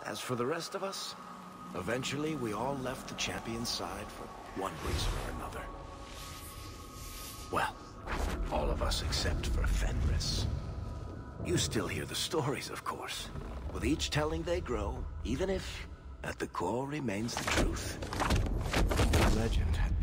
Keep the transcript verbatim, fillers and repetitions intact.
As for the rest of us, eventually we all left the champion's side for one reason or another. Well, all of us except for Fenris. You still hear the stories, of course. With each telling they grow, even if, at the core, remains the truth. The legend had